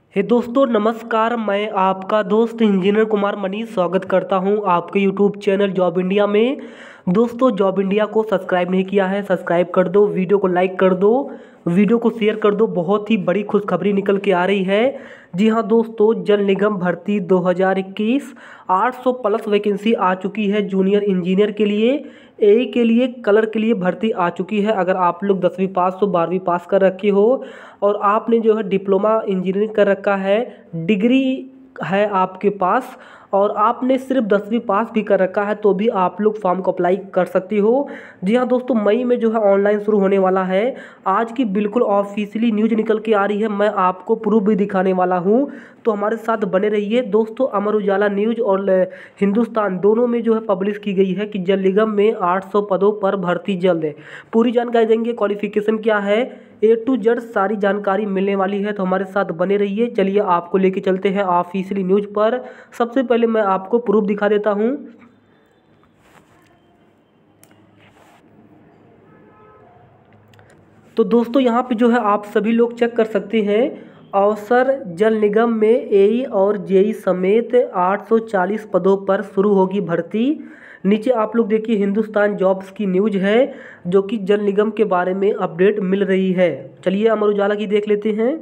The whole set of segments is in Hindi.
हे दोस्तों नमस्कार। मैं आपका दोस्त इंजीनियर कुमार मनीष स्वागत करता हूं आपके यूट्यूब चैनल जॉब इंडिया में। दोस्तों जॉब इंडिया को सब्सक्राइब नहीं किया है, सब्सक्राइब कर दो, वीडियो को लाइक कर दो, वीडियो को शेयर कर दो। बहुत ही बड़ी खुशखबरी निकल के आ रही है। जी हाँ दोस्तों, जल निगम भर्ती 2021 800 प्लस वैकेंसी आ चुकी है। जूनियर इंजीनियर के लिए, ए के लिए, कलर के लिए भर्ती आ चुकी है। अगर आप लोग 10वीं पास हो, 12वीं पास कर रखे हो और आपने जो है डिप्लोमा इंजीनियरिंग कर रखा है, डिग्री है आपके पास और आपने सिर्फ 10वीं पास भी कर रखा है, तो भी आप लोग फॉर्म को अप्लाई कर सकते हो। जी हाँ दोस्तों, मई में जो है ऑनलाइन शुरू होने वाला है। आज की बिल्कुल ऑफिशियली न्यूज निकल के आ रही है, मैं आपको प्रूफ भी दिखाने वाला हूँ, तो हमारे साथ बने रहिए। दोस्तों अमर उजाला न्यूज और हिंदुस्तान दोनों में जो है पब्लिश की गई है कि जल निगम में 800 पदों पर भर्ती जल्द है। पूरी जानकारी देंगे, क्वालिफिकेशन क्या है, ए टू जेड सारी जानकारी मिलने वाली है, तो हमारे साथ बने रहिए। चलिए आपको लेके चलते हैं ऑफिशियली न्यूज पर। सबसे पहले मैं आपको प्रूफ दिखा देता हूं। तो दोस्तों यहाँ पे जो है आप सभी लोग चेक कर सकते हैं, अवसर जल निगम में एई और जेई समेत 840 पदों पर शुरू होगी भर्ती। नीचे आप लोग देखिए हिंदुस्तान जॉब्स की न्यूज है, जो कि जल निगम के बारे में अपडेट मिल रही है। चलिए अमर उजाला की देख लेते हैं।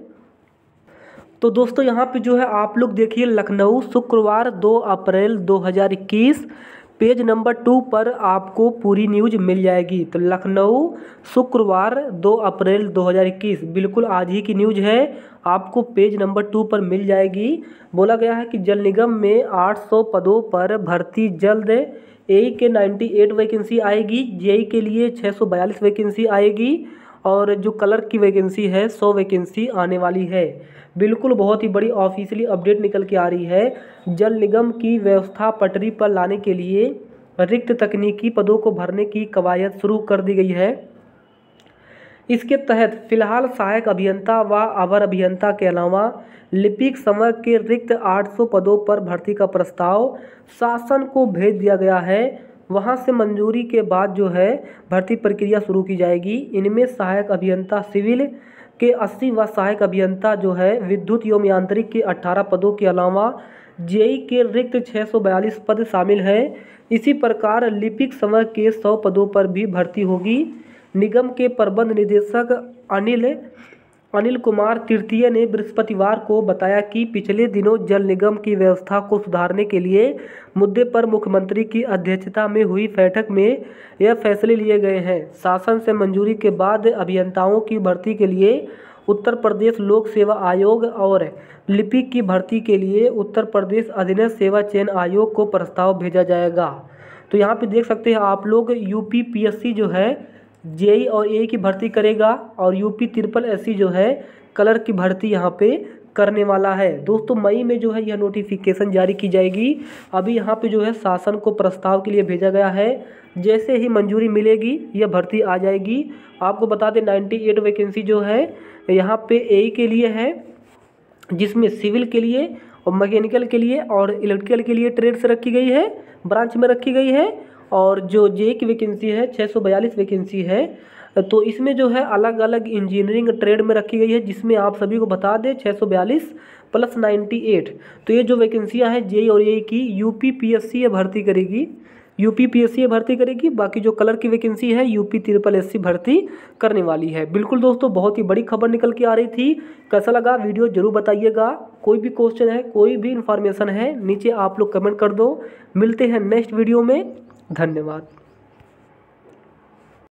तो दोस्तों यहाँ पे जो है आप लोग देखिए, लखनऊ शुक्रवार 2 अप्रैल 2021 पेज नंबर 2 पर आपको पूरी न्यूज मिल जाएगी। तो लखनऊ शुक्रवार 2 अप्रैल 2021 बिल्कुल आज ही की न्यूज है, आपको पेज नंबर 2 पर मिल जाएगी। बोला गया है कि जल निगम में 800 पदों पर भर्ती जल्द। ए के 98 वैकेंसी आएगी, जेई के लिए 642 वैकेंसी आएगी और जो कलर की वैकेंसी है 100 वैकेंसी आने वाली है। बिल्कुल बहुत ही बड़ी ऑफिशियली अपडेट निकल के आ रही है। जल निगम की व्यवस्था पटरी पर लाने के लिए रिक्त तकनीकी पदों को भरने की कवायद शुरू कर दी गई है। इसके तहत फिलहाल सहायक अभियंता व अवर अभियंता के अलावा लिपिक समर के रिक्त 800 पदों पर भर्ती का प्रस्ताव शासन को भेज दिया गया है। वहां से मंजूरी के बाद जो है भर्ती प्रक्रिया शुरू की जाएगी। इनमें सहायक अभियंता सिविल के 80 व सहायक अभियंता जो है विद्युत एवं यांत्रिक के 18 पदों के अलावा जेई के रिक्त 642 पद शामिल हैं। इसी प्रकार लिपिक समर के 100 पदों पर भी भर्ती होगी। निगम के प्रबंध निदेशक अनिल कुमार तृतीय ने बृहस्पतिवार को बताया कि पिछले दिनों जल निगम की व्यवस्था को सुधारने के लिए मुद्दे पर मुख्यमंत्री की अध्यक्षता में हुई बैठक में यह फैसले लिए गए हैं। शासन से मंजूरी के बाद अभियंताओं की भर्ती के लिए उत्तर प्रदेश लोक सेवा आयोग और लिपिक की भर्ती के लिए उत्तर प्रदेश अधीनस्थ सेवा चयन आयोग को प्रस्ताव भेजा जाएगा। तो यहाँ पे देख सकते हैं आप लोग, यूपी पीएससी जो है जेई और ए की भर्ती करेगा और यूपी ट्रिपल एससी जो है कलर की भर्ती यहाँ पे करने वाला है। दोस्तों मई में जो है यह नोटिफिकेशन जारी की जाएगी। अभी यहाँ पे जो है शासन को प्रस्ताव के लिए भेजा गया है, जैसे ही मंजूरी मिलेगी यह भर्ती आ जाएगी। आपको बता दें 98 वैकेंसी जो है यहाँ पे ए के लिए है, जिसमें सिविल के लिए और मैकेनिकल के लिए और इलेक्ट्रिकल के लिए ट्रेड से रखी गई है, ब्रांच में रखी गई है। और जो जे की वैकेंसी है 642 वैकेंसी है, तो इसमें जो है अलग अलग इंजीनियरिंग ट्रेड में रखी गई है, जिसमें आप सभी को बता दें 642 प्लस 98। तो ये जो वैकेंसियां हैं जे और ए की यूपी पीएससी ये भर्ती करेगी, यूपी पीएससी भर्ती करेगी। बाकी जो कलर की वैकेंसी है यूपी ट्रिपल एससी भर्ती करने वाली है। बिल्कुल दोस्तों बहुत ही बड़ी खबर निकल के आ रही थी। कैसा लगा वीडियो जरूर बताइएगा। कोई भी क्वेश्चन है, कोई भी इन्फॉर्मेशन है, नीचे आप लोग कमेंट कर दो। मिलते हैं नेक्स्ट वीडियो में। धन्यवाद।